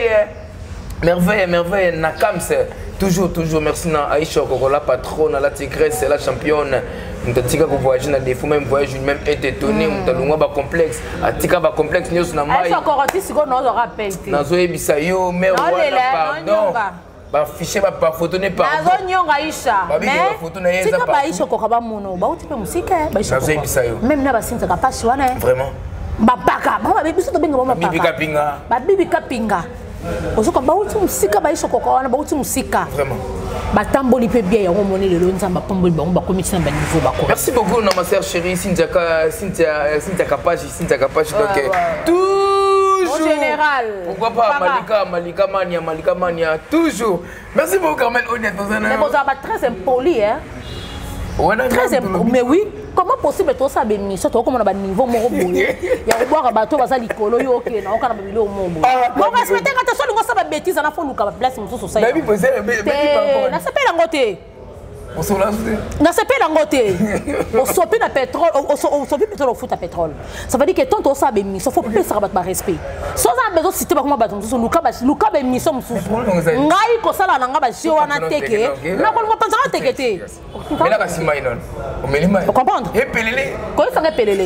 Speaker 5: Merveille, Nakams, toujours, merci à Aïcha Okoko, la patronne, la tigresse, la championne. Nous avons voyagé dans des fous, même voyage, même été étonné, nous avons un complexe, à Tika va complexe, nous avons
Speaker 2: Aïcha Okoko, si vous nous rappelez.
Speaker 5: Nous avons Bisayo, mais pardon. Ba fichier ba photo n'est pas.
Speaker 2: Nazo nyonga Aïcha. Mais Tika ba Aïcha Okoko ba mono, ba uti pe musika, ba Aïcha.
Speaker 5: Nazo Bisayo.
Speaker 2: Même na ba sinza ka passe wana.
Speaker 5: Vraiment.
Speaker 2: Ba baka, ba biso to benga ba
Speaker 5: Bibi Kapinga.
Speaker 2: Ba Bibi Kapinga. Ozoka ba uti musika ba Aïcha Okoko wana ba uti musika.
Speaker 5: Vraiment.
Speaker 2: Batamboli pe bien yango moni lelo nzamba pamboli bango ba komiti na ba niveau ba ko.
Speaker 5: Merci beaucoup ma sœur chérie Cynthia Kapachi donc toujours
Speaker 2: en général.
Speaker 5: Pourquoi pas Malika Mania toujours. Merci beaucoup Carmen honnête dans un.
Speaker 2: Mais vous êtes très impoli hein. Très impoli mais oui. Comment possible tout ça béni surtout comme on a ba niveau moko boye. Ya ko boire bateau baza likolo yo OK na okana ba bilo mombo. Bon respecter quand tu so ça ba bêtise na fo luka ba place mususu ça.
Speaker 5: Mais poser
Speaker 2: na s'appelle ngote.
Speaker 5: On se lance.
Speaker 2: Na s'appelle ngote. On sopi na pétrole, on sopi pétrole au foot à pétrole. Ça veut dire que tant ça béni, ça faut plus ça ba respect. Sans ça besoin citer ba comment ba mususu luka ba mission mususu. Ngai ko sala na ngaba sio wana teke. Na ko pensa tekete.
Speaker 5: Mais là kasi mainon.
Speaker 2: Vous comprenez?
Speaker 5: Et pelele.
Speaker 2: Quand il fait pelele,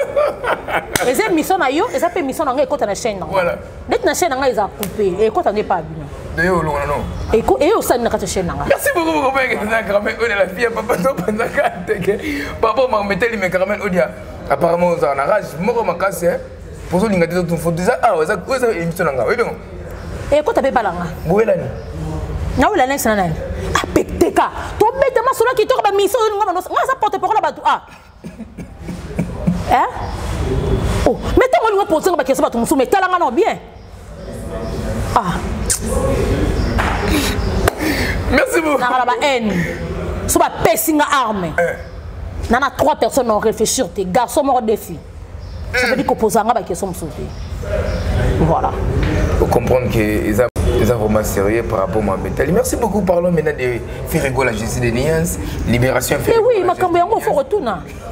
Speaker 2: et c'est mission na yo, et ça fait mission na ngai côté na chaîne.
Speaker 5: Voilà.
Speaker 2: Dès que na chaîne na ngai za coupé, et quand on n'est pas bien.
Speaker 5: De yo longa non.
Speaker 2: Et au sein de la chaîne na.
Speaker 5: Merci beaucoup mon copain que tu as grand-mère on est la fille papa to penza kate. Papa m'a meteli mais grand-mère odia. Apparemment ça na rage, moko makase. Pour ça linga tout faut déjà ça émission nga. Oui donc.
Speaker 2: Et quand tu pas là.
Speaker 5: Boelani.
Speaker 2: Na wala next na nani. Ah pekeka. To bête ma solo ki to ba mission nga no. Nga ça porte parole ba tu ah. Hein? Oh, mais tant on lui pose nga ba question ba tu musu mais talanga non bien. Ah.
Speaker 5: Merci beaucoup.
Speaker 2: Na ba haine. So ba pessinga arme. Nana 3 personnes ont réfléchi sur tes garçons mort défi. Ça veut dire qu'on pose nga ba question musu. Voilà.
Speaker 5: Faut comprendre que les informations sérieux par rapport à Mentali. Merci beaucoup. Parlons maintenant de Ferrigo, la justice des Niens, libération Ferrigo.
Speaker 2: Mais oui, ma cambo yango faut retourner.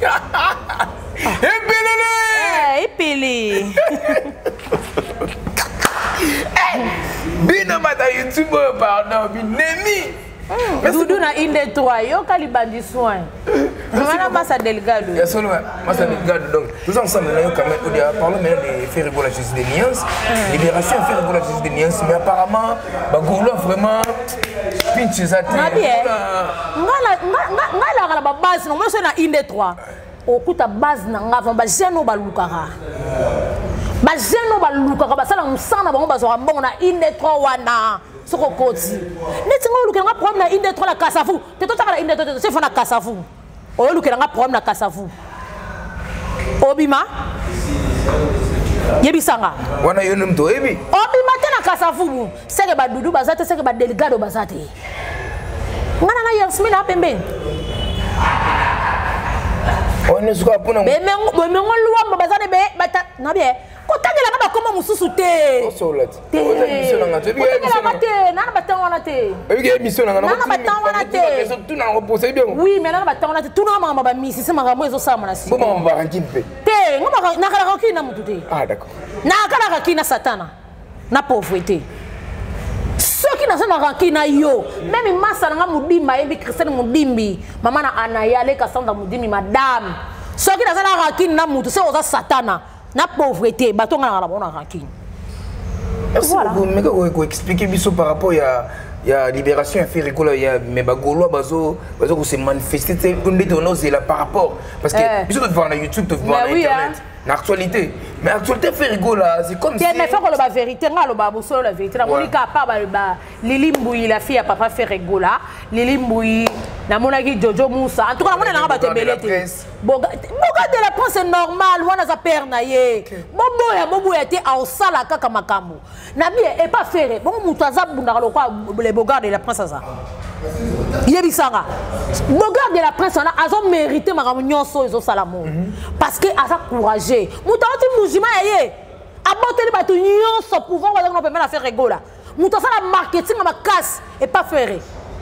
Speaker 5: Et
Speaker 2: Pelé.
Speaker 5: Bino mata YouTube pardon, binemi.
Speaker 2: Doudou na inde 3 yo kalibandi soin. Mana Massa Delgado.
Speaker 5: Ya solo Massa Delgado donc tous ensemble là quand même parlons maintenant de Ferrigo, la justice des Niens, libération Ferrigo, la justice des Niens, mais apparemment bagolo vraiment pinche ça. Ngala
Speaker 2: ba base no mo so na inde 3. Okuta base na ngava ba jeno balukaka. Ba jeno balukaka basala musana bango bazora mbongo na inde 3 wana. ce qu'on cause. N'est-ce pas que problème na inde trop la casse à vous. T'es tout à inde trop c'est fait la casse à vous. Oh le que nga problème la casse à vous. Obima. Yebisanga.
Speaker 5: Wana yonum to ebi.
Speaker 2: Obima te na casse à vous. C'est que ba dudu bazate c'est que ba delegado bazate. Ngana na Yasmina pembe.
Speaker 5: On est quoi pour nous?
Speaker 2: Mais loi bazane be bata na bien. Kotangela nga bakoma mususu te.
Speaker 5: Osolat.
Speaker 2: Te. Nana batan wana te.
Speaker 5: Ebi émission nga
Speaker 2: Nana batan wana te.
Speaker 5: Tout na reposer bien.
Speaker 2: Oui, mais nana batan wana te. Tout na mama ba misi se makambo ezo sama na si.
Speaker 5: Bon on va ranking pe.
Speaker 2: Te, ngoma na kala kina mutu te.
Speaker 5: Ah d'accord.
Speaker 2: Na kala kina satana. Na pauvreté. Soki na sana rankina yo. Même massa nga mudimba ebi Christian mudimbi. Mama na anayale ka sanda mudimbi madame. Soki na sana rankina mutu se oza satana. Na pauvreté, bateau na la bonne rancune.
Speaker 5: Voilà. Mais quoi expliquer biso par rapport il y a libération à faire rigolo il y a mais bagolo bazo que se manifester on dit là par rapport parce que biso de voir na YouTube de voir na internet l'actualité mais actualité fait rigolo c'est comme si
Speaker 2: mais faut que la vérité ngalo ba boso la vérité la monika pa ba Lilimboui la fille à papa fait rigolo Lilimboui na monaki Jojo Moussa en tout cas na ba tembelete boga de la presse c'est normal wana za père na ye bobo ya te au sala kaka makambo na bien et pas faire bon mutaza bunda lo kwa les bogards de la princesse ça yebisanga bogards de la princesse na azo mérité makambo nyonso ezo sala mo parce que asa courageux mutati mujima ye aboteli batu nyonso pouvoir wa na permettre à faire rigola mutasa la marketing ma casse et pas faire.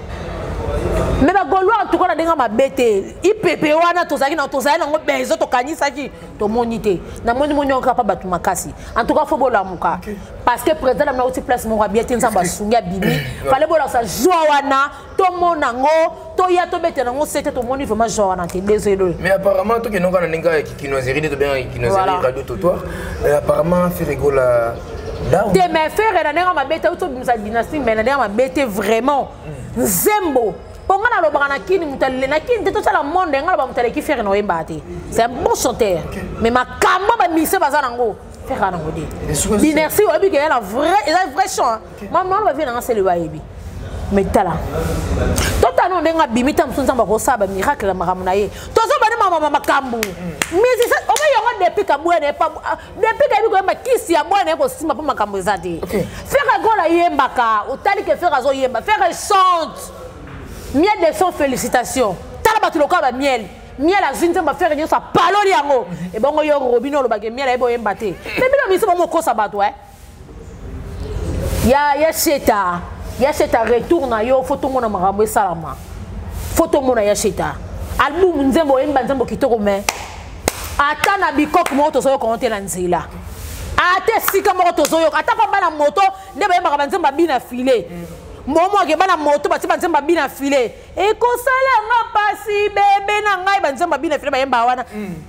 Speaker 2: Mais la Gaulois en tout cas na ma bête IPP wana tozaki na tozali na bezo to kanisa ki to monité na moni moni on capable batu makasi en tout cas faut bola muka parce que président na aussi place mon bien tinza basunga bibi fallait bola sa joie wana to monango to ya to bete na ngo c'était to moni vraiment joie wana te désolé
Speaker 5: mais apparemment to que non kana ninga ki noiserie de bien qui noiserie radio totoir apparemment fait rigola
Speaker 2: de mes frères na ma bête auto sa dynastie mais na ma bête vraiment Zembo Pongana lo bana kini mutale na kini te to sala monde ngala ba mutale ki faire no embate c'est un bon chanteur mais ma kamba ba mise bazana ngo faire nango de l'inertie obi que elle a vrai chant maman va venir dans celle wa ebi mais tala tota no ndenga bimita msunza ba ko saba miracle la makamuna ye to so bana mama makambu mais c'est o ba yongo depuis ka bwene pa depuis ka bi ko ma kisi ya bwene ko sima pa makambu ezati faire gola yemba ka otali ke faire azo yemba faire chante miel de son félicitations tala batuloka ba miel a zinze ba faire nyosa paloli yango e bongo yo robino lo ba ke miel e bo yemba te mais bino mi se bo mo ko sabato ya sheta retour na yo photo mona makambo salama photo mona ya sheta album nzembo yemba nzembo kitoko me ata na bikok mo to so ko onte na nzila ate sika mo to so yo ata ko bana moto nde ba yemba nzemba bina filer momo ke bana moto ba tiba nzemba bina filer e ko sala nga pasi bebe na ngai ba nzemba bina filer ba yemba wana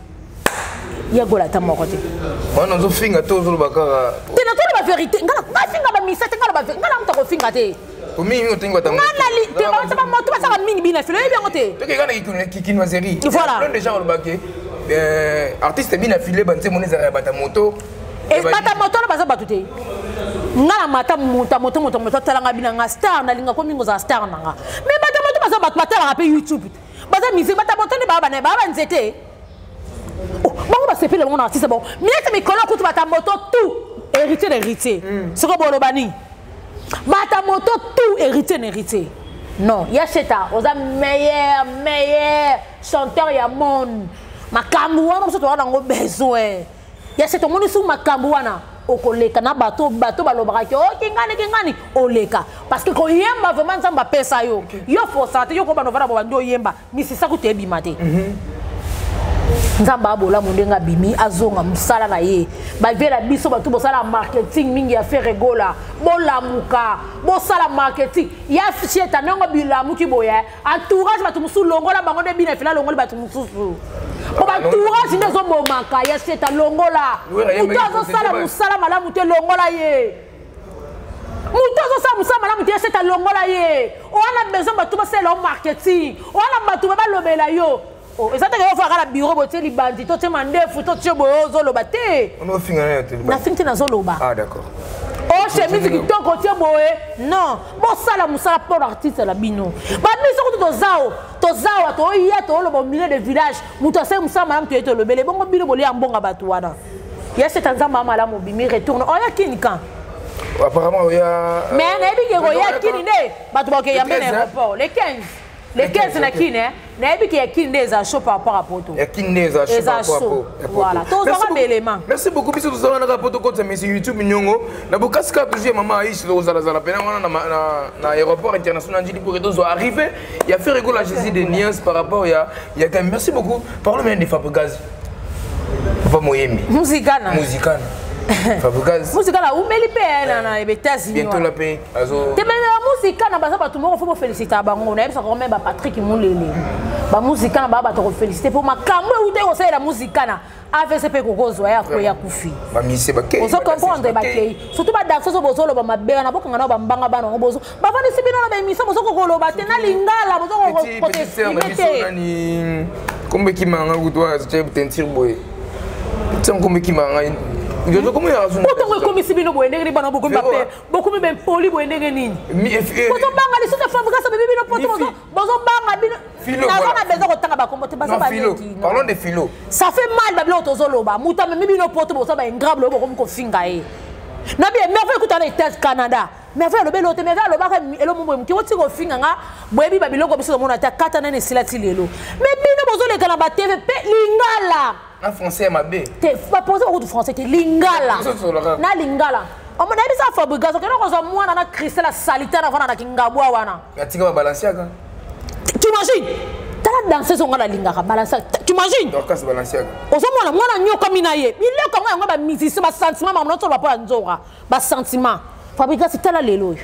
Speaker 2: ya gola ta moko te
Speaker 5: wana zo finga to zo bakara
Speaker 2: te na to ba vérité ngala ba finga ba misate ngala ba ngala mta ko finga te
Speaker 5: o mi yo tengo ta
Speaker 2: ngala li te ba sa moto ba sa mini bina filer bien ngote
Speaker 5: to ke kana ki noiserie
Speaker 2: voilà
Speaker 5: plein de gens au baquet artiste bina filer ba nzembo neza ba ta moto
Speaker 2: e bata moto na ba sa batute ngala mata moto talanga bina nga star na linga ko mingo za star nanga mais bata moto ba sa batala pe YouTube ba sa musique bata moto ne ba nzete bon ba sepele mon artiste bon mais mi kola kutu bata moto tout héritier ce que bolo bani bata moto tout héritier non yacheta oza meilleur chanteur ya monde makambu wana so to wana ngo besoin yacheta moni su makambu wana okoleka na bato balobaka ke kingani oleka parce que ko yemba vraiment nzamba pesa yo yo forçate yo ko bano vana bo bando yemba misisa ku te bima te nzamba abola mundenga bimi azonga musala na ye ba vela biso bato bo sala marketing mingi ya faire rigola bola muka bo sala marketing ya ficheta nango bilamu ki boya entourage bato musu longola bango de bina fila longola bato mususu ko ba entourage ndezo bomaka ya ficheta longola utazo sala musala malamu te longola ye mutozo sala musala malamu te ficheta longola ye ona besoin bato ba sala marketing ona bato ba lobela yo oh et ça te que faire la bureau boté li bandi to te mande fu to tio bozo lo baté
Speaker 5: on a fini
Speaker 2: na finti na zo loba
Speaker 5: ah d'accord
Speaker 2: oh chemise kitoko tie boye non bosala musala pour l'artiste la bino bamiso ko tozao to iya to lo milieu de village muto ase musala madame to eto lobele bongo bino boli ambonga bato wana ya c'est un zamba mala mo bimi retourne oya kini kan
Speaker 5: apparemment oya
Speaker 2: mais na ebi ke oya kini ne bato ba ke yambe na aéroport les 15 na kini na ebi ke kini des achats par rapport à poto
Speaker 5: ya kini des achats par rapport
Speaker 2: voilà tous les éléments
Speaker 5: merci beaucoup biso tous na poto ko te monsieur YouTube nyongo na bokaska toujours maman Aïcha za pena wana na aéroport international njili pour que arriver il y a fait rigoler la Jésus de Nias par rapport il y a quand même merci beaucoup parlons même des Fabregas Papa Moyembi
Speaker 2: Musicana
Speaker 5: Fabregas
Speaker 2: Musicana umeli pe na États-Unis
Speaker 5: bientôt la paix azo
Speaker 2: te mena Musicana baza bato moko faut féliciter bango na yebisa quand même ba Patrick Mulele ba Musicana ba to féliciter pour makambo ou te ko la Musicana AVCP kokozwa ya kufi
Speaker 5: ba mise ba ke
Speaker 2: ozo comprendre ba ke surtout ba danseuse bozolo ba mabera na bokanga na ba mbanga bana bozo ba fani sibino na ba mise bozo kokolo ba te na lingala bozo ko
Speaker 5: ni kombe ki manga kutwa je tentir boy tiens kombe ki manga je comment ya raison
Speaker 2: autant comme sibino boy ndenge bana boko mbape beaucoup même poli boy ndenge nini bozo banga li sote Fabregas bébé bino poto bozo banga bino na besoin ko tanga ba kombote ba ba
Speaker 5: parlons de philo
Speaker 2: ça fait mal bablo tozoloba muta même bino poto bozo ba ingrable bo ko finga e na bien merveille kutana test Canada merveille lobe lote merveille loba ka elo mo mki woti ko finga nga boyebi babiloko biso mona ta katana ne silati lelo mais bino bozo le kana ba TV pe lingala
Speaker 5: en français mabé
Speaker 2: te pas poser au français te lingala na lingala o mona bisa Fabregas ko na ko zo mwana na Christelle salitaire avant na kingabwa wana
Speaker 5: yatika ba Balenciaga
Speaker 2: tu imagines tala danser son ngala lingaka Balenciaga tu imagines
Speaker 5: donc c'est Balenciaga
Speaker 2: ozo mwana nyoka minaye ile ko nga ba musicien ba sentiment ma mona ba pa nzoka ba sentiment Fabregas tala lelo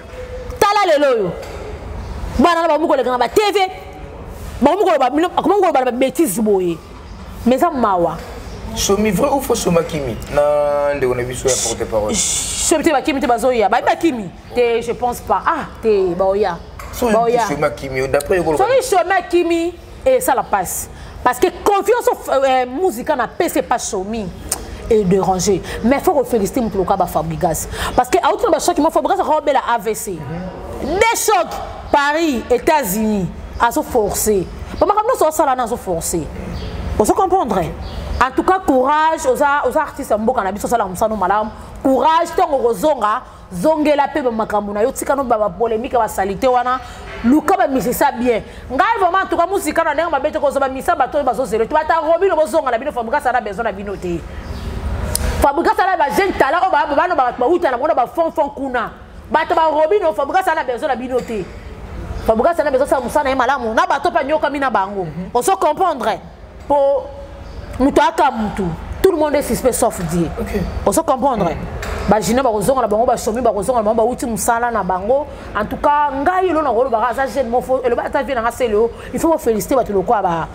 Speaker 2: yo bana na ba muko le kana ba TV ba muko ba mino comment ko ba bêtise boye mais ça mawa
Speaker 5: Chomi vrai ou faux Choma Kimi na ndeko na biso ya porte-parole
Speaker 2: Chomite ba Kimi te bazoya ba Kimi te je pense pas te baoya
Speaker 5: Choma Kimi d'après ko
Speaker 2: Choma Kimi et ça la passe parce que confiance musique na PC pas Chomi et déranger mais il faut féliciter mon local ba Fabregas parce que autre ba choc moi Fabregas robé la AVC des chocs Paris États-Unis à se forcer pas comme nous ça là na se forcer on se comprendre en tout cas courage aux artistes mboka na biso sala musano malam courage tongo kozonga zongela pe ba makambo na yo tika no ba polémique ba salité wana luka ba misisa bien ngai vraiment en tout cas musika na ndenge ba bete ko zo ba misa bato ba zo zero tu bata robino bozonga na bino Fabregas na besoin na bino te Fabregas na ba jeune talent o ba bano ba uta na bona ba fond kuna bato ba robino Fabregas na besoin na bino te Fabregas na besoin sa musana malamu na bato pa nyoka mina bango on se comprendre pour mutaka mutu tout le monde est suspect sauf Dieu. On se comprendre. Ba jina ba kozonga na bango ba chomi ba kozonga na bango ba uti musala na bango en tout cas ngai lo na rolo ba za jeune mo fo le ba ta vie na selo il faut féliciter ba tuloko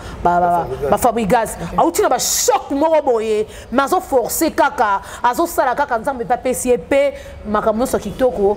Speaker 2: ba Fabregas auti na ba choc moko boye mais azo forcer kaka azo sala kaka nzambe pa PCP makambo so kitoko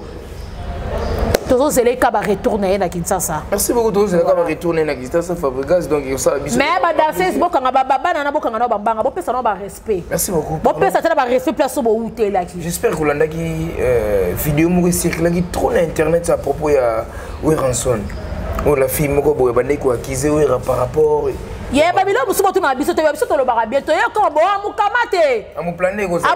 Speaker 2: Tozo Zeleka va retourner à Kinshasa.
Speaker 5: Merci beaucoup Tozo Zeleka va retourner à Kinshasa Fabregas donc il ça
Speaker 2: mais ba danser boka nga baba na boka nga ba mbanga bo pesa no ba respect.
Speaker 5: Merci beaucoup.
Speaker 2: Bo pesa tena ba respect place bo hôtel qui.
Speaker 5: J'espère que l'anda qui vidéo mo circuler qui trop na internet à propos ya Weranson. Oh la fille moko boye bande ko accuser par rapport
Speaker 2: ye babilo musubo tuna biso te biso to lo ba bientôt ye ko bo amukamate
Speaker 5: amuplane ko ça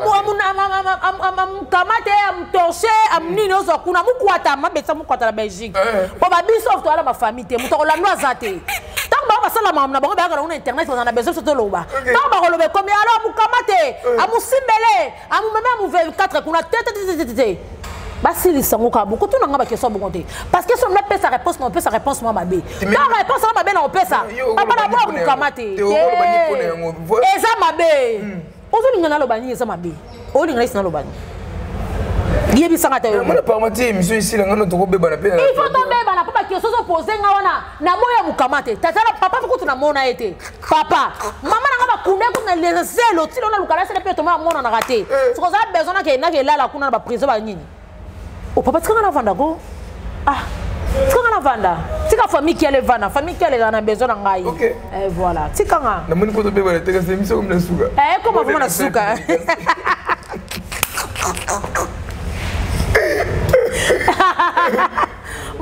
Speaker 2: amukamate amtorche amnini ozo kuna mukwata mabetsa mukwata la Belgique bo ba biso to ala ba famille te muto la noa zate tant ba sala mamna bango ba kana internet on a besoin to lo ba tant ba lo be comme alors amukamate amusimbele amumeme amu 24 kuna tete Basi li sango ka beaucoup tout na ngaba question bonté parce que si on n'a pas sa réponse on peut sa réponse moi mabe ta réponse moi mabe na on peut ça papa na moi mukamate eza mabe ozo lingana lo bani eza mabe o lingana isi na lo bani yebi sanga ta yo
Speaker 5: mona parmati mission ici la ngano to ko beba na pe
Speaker 2: il faut tomber bana papa question so poser nga wana na boya mukamate tata papa ko tuna mona ete papa mama na ngaba kunde kuna les zelo tilo na lukala se pe to mona na raté so za besoin na ke la kuna na ba prison ba nini o papa tika na vanda go tika na vanda tika famille qui allait vanda famille qui allait na besoin na ngai et voilà tika nga
Speaker 5: na moni ko to beba te ka se mission comme na suka
Speaker 2: comment vraiment na suka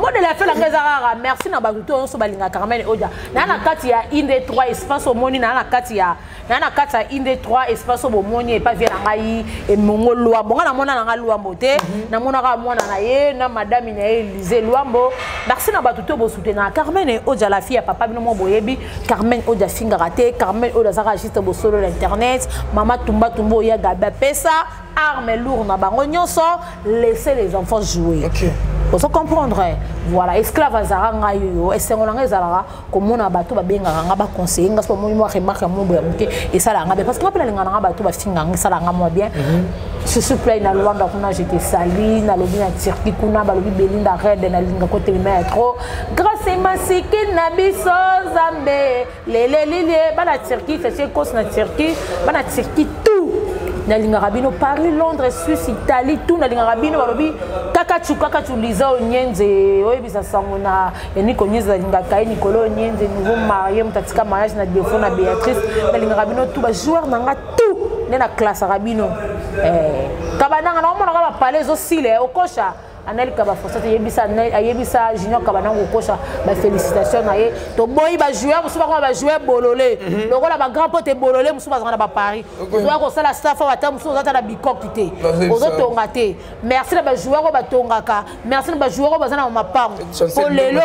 Speaker 2: modèle a fait la ngezara merci na bakuto on so balinga Carmen Odia na na kati ya inde 3 espace au moni na na kati ya inde 3 espace au moni et pas via ngai et mongo Luambo na mona na Luambo te na mona ka mona na ye na madame na Élysée Luambo merci na bakuto bo soutenir Carmen Odia la fille ya papa bino mo boyebi Carmen Odia finga raté Carmen Odia ça juste bo solo l'internet mama tumba tumbo ya gaba pesa armes lourdes na bango nyonso laisser les enfants jouer. OK. Pour se comprendre, voilà, esclave azara ngayo, esengolanga ezara comme on a bateau ba benga nga ba conseiller nga so mo remarque mo boyamuke et ça la nga parce que moi pela nga nga bateau ba finga nga ça la nga moi bien. Je suis plein na Luanda kuna j'étais sali na lobi na circuit kuna ba lobi Belinda red na linga côté métro grâce masiki na biso zambe lele ba na circuit c'est cause na circuit ba na circuit tout na linga rabino Paris Londres Suisse Italie tout na linga rabino balobi kakachu liza onyenze oyebisa sango na eniko nyeza linga kai Nicolo onyenze nouveau marié mutatika mariage na défaut na Béatrice na linga rabino tout ba joueur nanga tout na classe rabino kabananga na mona ba palais aussi le okosha Anel Kaba Fossat yebisa Junior Kabanango Kosha ba félicitations na ye to boyi ba joueur musuba ko ba joueur bololé lokola ba grand pote bololé musuba zana ba Paris to ko sala staff wa ta musuba zata na bikok te ozo tonga te merci na ba joueur ko ba tongaka merci na ba joueur ko bazana ma pango po lelo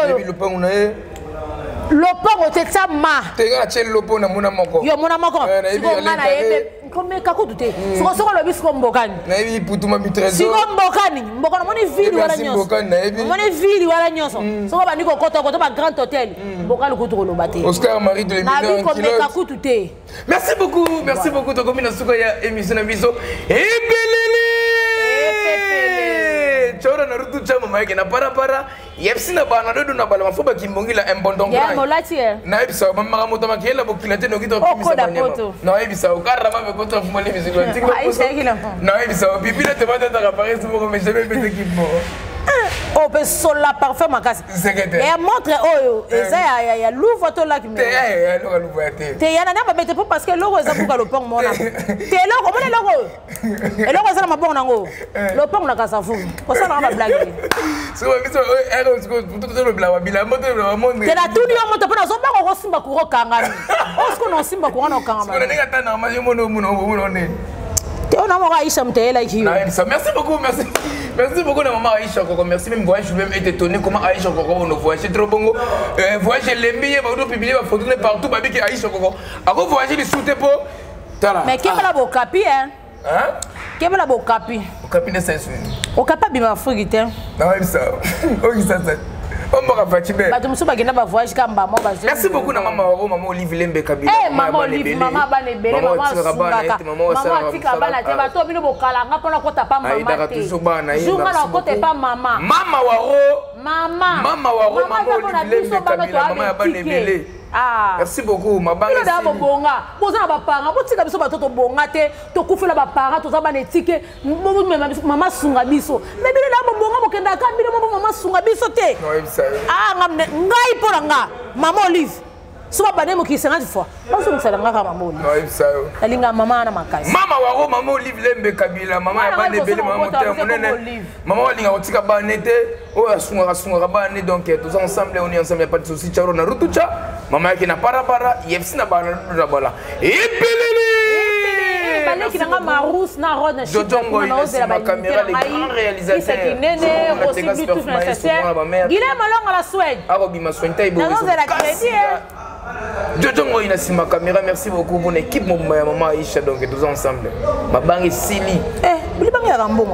Speaker 2: lopango te tsama
Speaker 5: te ga tshelo lopo na mona moko
Speaker 2: yo mona moko siko ngana yebe comme kakutu te siko lo bisko mbokani
Speaker 5: na yebi putuma mi trésor
Speaker 2: siko mbokani moni ville wala nyonso moni ville wala nyonso siko bandi ko kota ba grand hôtel mbokani kutu ko lobate
Speaker 5: Oscar Marie de
Speaker 2: na bi ko kakutu te
Speaker 5: merci beaucoup to komina suko ya émission na biso chora na rutu chama maike na para yepsi na bana dodo na bala mafuba kimbongila embondong
Speaker 2: ya molati
Speaker 5: na ebisa mama moto makela bokilate no kito kimisa banyama na ebisa ukara mama koto fumole misigo ntiko na ebisa bibila te bata ta Paris mo mais jamais pete kimbo
Speaker 2: oh pe sola parfait makasi et montre oyo eza ya louve to la kimbo
Speaker 5: ya lo louve
Speaker 2: te ya na ba bete parce que logo eza buka lopong mona te logo mona logo et logo eza na mabongo nango lopong na kasafu ko sala ba blague
Speaker 5: so biso ero sko tout le blawa bila moto le monde
Speaker 2: te la tout dio moto pona so ba ko simba ko kangani osko no simba ko na kangama
Speaker 5: so nenga tana ma mono ne
Speaker 2: on a Aïcha Mtela qui
Speaker 5: merci beaucoup na maman Aïcha Koko merci même voyage je vais même être étonné comment Aïcha Koko on voyage c'est trop bon voyage les meilleurs va nous publier va photo partout babi que Aïcha Koko ako voyage les soute po tala
Speaker 2: mais qui la bokapi hein qui la bokapi
Speaker 5: de sensu
Speaker 2: au capable ma frigite
Speaker 5: na même ça oh ça merci beaucoup na maman Olive Lembe Kabila
Speaker 2: maman Olive maman banebele maman sungaka maman tika bana te bato bino bokala nga pona kota pa mama te junga na kote pa mama
Speaker 5: waro Olive Lembe Kabila maman banebele merci beaucoup ma banque
Speaker 2: ila ba bonga bozana ba parents botika biso bato to bonga te to kufela ba parents to za ba netike mama sunga biso mais bile la bonga bokenda ka bile mama sunga biso te ngamne ngai pona nga mama Olive soba bane mo ki 50 fois baso msala nga ka mama Olive alinga mama na makasi
Speaker 5: mama waro mama Olive Lembe Kabila mama ya bane bele mama moteur monene mama walinga otika bane te o asunga bane donc tous ensemble on est ensemble y a pas de souci charo na rutucha mama yake na para yepsi na bana na bala epelele
Speaker 2: bale ki nga marous na rod na
Speaker 5: shit na ozela ba caméra les grands réalisateurs
Speaker 2: qui nene aussi Bluetooth nécessaire Guilhem Malonga la Suède
Speaker 5: arobima sointa ibo
Speaker 2: ozela crédit
Speaker 5: Jojo Ngoyi na sima caméra merci beaucoup pour l'équipe maman Aïcha donc tous ensemble ma bangue Sili
Speaker 2: bilibangi ya rambo